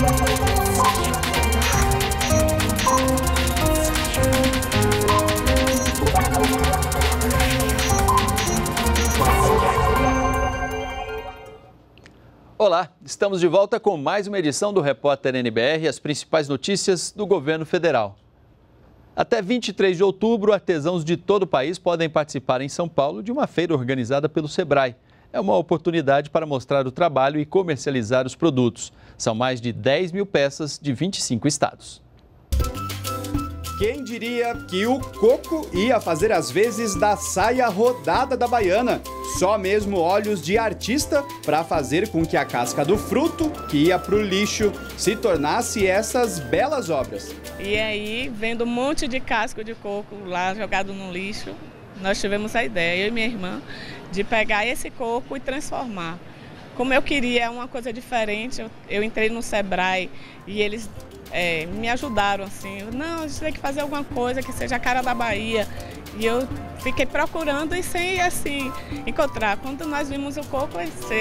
Olá, estamos de volta com mais uma edição do Repórter NBR, as principais notícias do governo federal. Até 23 de outubro, artesãos de todo o país podem participar em São Paulo de uma feira organizada pelo Sebrae. É uma oportunidade para mostrar o trabalho e comercializar os produtos. São mais de 10 mil peças de 25 estados. Quem diria que o coco ia fazer as vezes da saia rodada da baiana? Só mesmo olhos de artista para fazer com que a casca do fruto, que ia para o lixo, se tornasse essas belas obras. E aí, vendo um monte de casco de coco lá jogado no lixo, nós tivemos a ideia, eu e minha irmã, de pegar esse coco e transformar. Como eu queria uma coisa diferente, eu entrei no Sebrae e eles me ajudaram assim. Não, a gente tem que fazer alguma coisa que seja a cara da Bahia. E eu fiquei procurando e sem assim encontrar. Quando nós vimos o coco,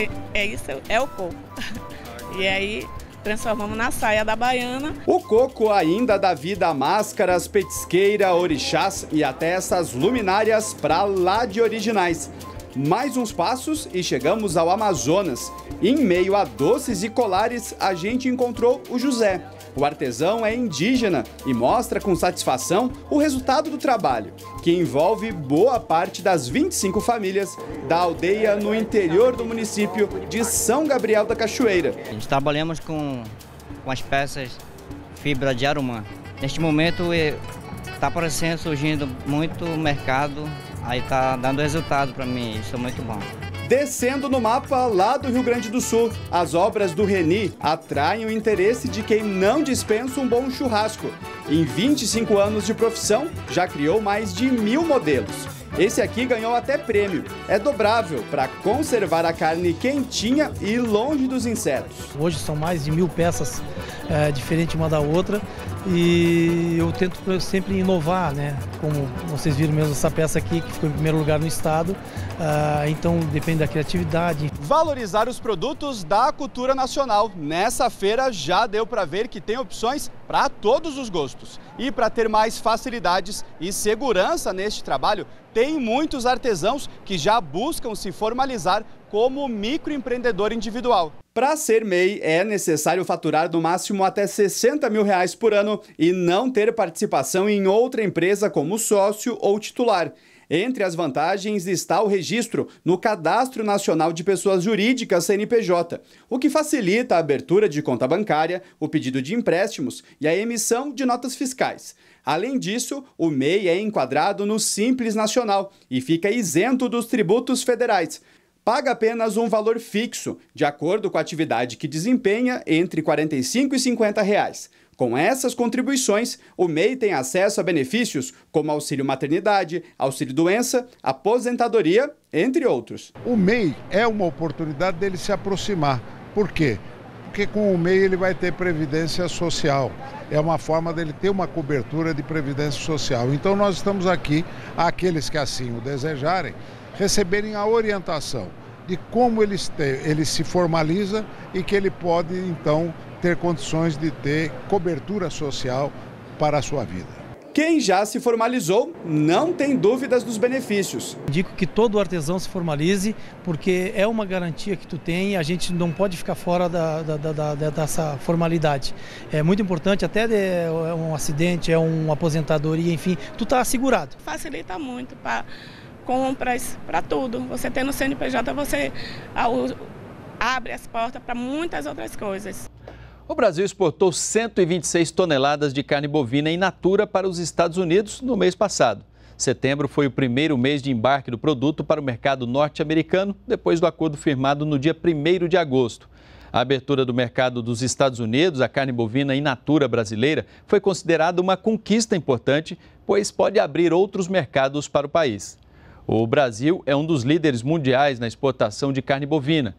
é o coco. E aí transformamos na saia da baiana. O coco ainda dá vida a máscaras, petisqueira, orixás e até essas luminárias pra lá de originais. Mais uns passos e chegamos ao Amazonas. Em meio a doces e colares, a gente encontrou o José. O artesão é indígena e mostra com satisfação o resultado do trabalho, que envolve boa parte das 25 famílias da aldeia no interior do município de São Gabriel da Cachoeira. A gente trabalhamos com as peças fibra de arumã. Neste momento está aparecendo, surgindo muito mercado, aí está dando resultado para mim, isso é muito bom. Descendo no mapa lá do Rio Grande do Sul, as obras do Reni atraem o interesse de quem não dispensa um bom churrasco. Em 25 anos de profissão, já criou mais de 1000 modelos. Esse aqui ganhou até prêmio. É dobrável para conservar a carne quentinha e longe dos insetos. Hoje são mais de 1000 peças diferentes uma da outra e eu tento sempre inovar, né? Como vocês viram mesmo essa peça aqui, que ficou em primeiro lugar no estado. Então depende da criatividade. Valorizar os produtos da cultura nacional. Nessa feira já deu para ver que tem opções para todos os gostos. E para ter mais facilidades e segurança neste trabalho, tem muitos artesãos que já buscam se formalizar como microempreendedor individual. Para ser MEI, é necessário faturar no máximo até R$60 mil por ano e não ter participação em outra empresa como sócio ou titular. Entre as vantagens está o registro no Cadastro Nacional de Pessoas Jurídicas, CNPJ, o que facilita a abertura de conta bancária, o pedido de empréstimos e a emissão de notas fiscais. Além disso, o MEI é enquadrado no Simples Nacional e fica isento dos tributos federais. Paga apenas um valor fixo, de acordo com a atividade que desempenha, entre R$ 45 e R$ 50. Com essas contribuições, o MEI tem acesso a benefícios como auxílio maternidade, auxílio doença, aposentadoria, entre outros. O MEI é uma oportunidade dele se aproximar. Por quê? Porque com o MEI ele vai ter previdência social. É uma forma dele ter uma cobertura de previdência social. Então nós estamos aqui, aqueles que assim o desejarem, receberem a orientação de como ele se formaliza e que ele pode então ter condições de ter cobertura social para a sua vida. Quem já se formalizou não tem dúvidas dos benefícios. Indico que todo artesão se formalize, porque é uma garantia que tu tem e a gente não pode ficar fora dessa formalidade. É muito importante, até um acidente, uma aposentadoria, enfim, tu está assegurado. Facilita muito para compras, para tudo. Você tendo CNPJ, você abre as portas para muitas outras coisas. O Brasil exportou 126 toneladas de carne bovina in natura para os Estados Unidos no mês passado. Setembro foi o primeiro mês de embarque do produto para o mercado norte-americano, depois do acordo firmado no dia 1º de agosto. A abertura do mercado dos Estados Unidos, a carne bovina in natura brasileira, foi considerada uma conquista importante, pois pode abrir outros mercados para o país. O Brasil é um dos líderes mundiais na exportação de carne bovina.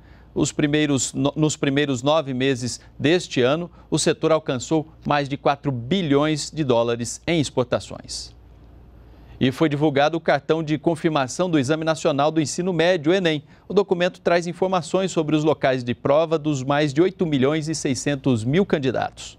Nos primeiros 9 meses deste ano, o setor alcançou mais de 4 bilhões de dólares em exportações. E foi divulgado o cartão de confirmação do Exame Nacional do Ensino Médio, Enem. O documento traz informações sobre os locais de prova dos mais de 8.600.000 candidatos.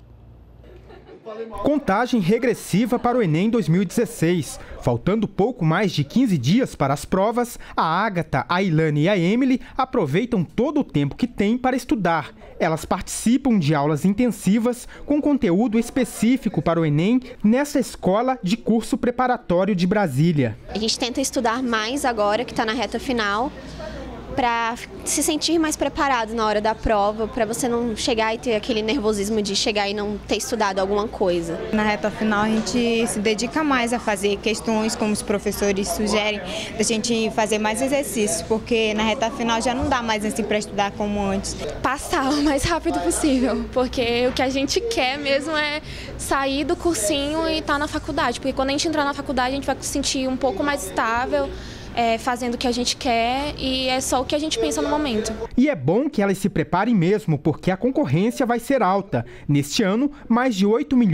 Contagem regressiva para o Enem 2016. Faltando pouco mais de 15 dias para as provas, a Ágata, a Ilane e a Emily aproveitam todo o tempo que têm para estudar. Elas participam de aulas intensivas com conteúdo específico para o Enem nessa escola de curso preparatório de Brasília. A gente tenta estudar mais agora que está na reta final, para se sentir mais preparado na hora da prova, para você não chegar e ter aquele nervosismo de chegar e não ter estudado alguma coisa. Na reta final a gente se dedica mais a fazer questões como os professores sugerem, da gente fazer mais exercícios, porque na reta final já não dá mais assim para estudar como antes. Passar o mais rápido possível, porque o que a gente quer mesmo é sair do cursinho e estar na faculdade, porque quando a gente entrar na faculdade a gente vai se sentir um pouco mais estável, fazendo o que a gente quer e é só o que a gente pensa no momento. E é bom que elas se preparem mesmo, porque a concorrência vai ser alta. Neste ano, mais de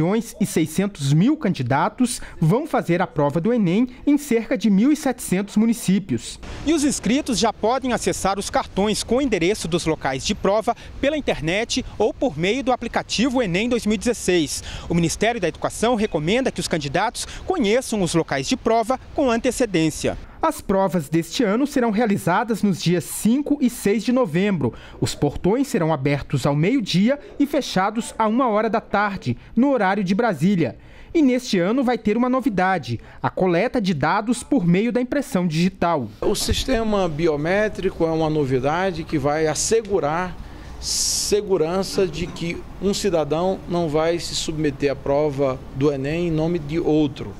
8.600.000 candidatos vão fazer a prova do Enem em cerca de 1.700 municípios. E os inscritos já podem acessar os cartões com o endereço dos locais de prova pela internet ou por meio do aplicativo Enem 2016. O Ministério da Educação recomenda que os candidatos conheçam os locais de prova com antecedência. As provas deste ano serão realizadas nos dias 5 e 6 de novembro. Os portões serão abertos ao meio-dia e fechados a 1h da tarde, no horário de Brasília. E neste ano vai ter uma novidade, a coleta de dados por meio da impressão digital. O sistema biométrico é uma novidade que vai assegurar segurança de que um cidadão não vai se submeter à prova do Enem em nome de outro.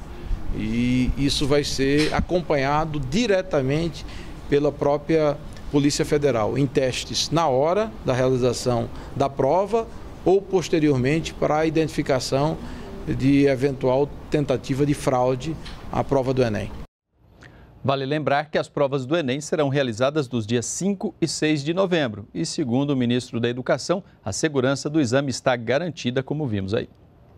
E isso vai ser acompanhado diretamente pela própria Polícia Federal, em testes na hora da realização da prova ou posteriormente para a identificação de eventual tentativa de fraude à prova do Enem. Vale lembrar que as provas do Enem serão realizadas nos dias 5 e 6 de novembro. E segundo o ministro da Educação, a segurança do exame está garantida, como vimos aí.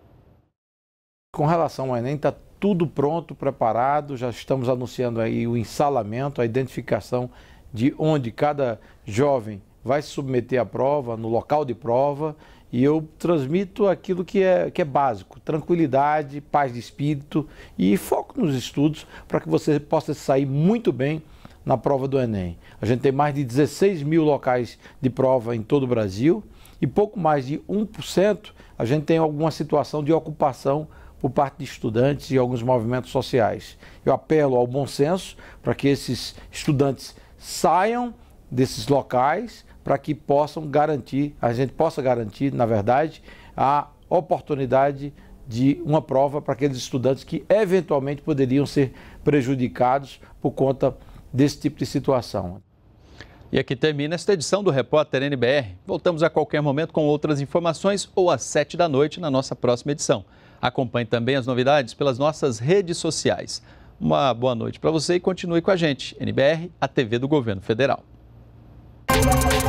Com relação ao Enem, está tudo pronto, preparado, já estamos anunciando aí o ensalamento, a identificação de onde cada jovem vai se submeter à prova, no local de prova, e eu transmito aquilo que é básico, tranquilidade, paz de espírito e foco nos estudos para que você possa sair muito bem na prova do Enem. A gente tem mais de 16.000 locais de prova em todo o Brasil e pouco mais de 1% a gente tem alguma situação de ocupação por parte de estudantes e alguns movimentos sociais. Eu apelo ao bom senso para que esses estudantes saiam desses locais para que a gente possa garantir, na verdade, a oportunidade de uma prova para aqueles estudantes que eventualmente poderiam ser prejudicados por conta desse tipo de situação. E aqui termina esta edição do Repórter NBR. Voltamos a qualquer momento com outras informações ou às 7 da noite na nossa próxima edição. Acompanhe também as novidades pelas nossas redes sociais. Uma boa noite para você e continue com a gente. NBR, a TV do Governo Federal.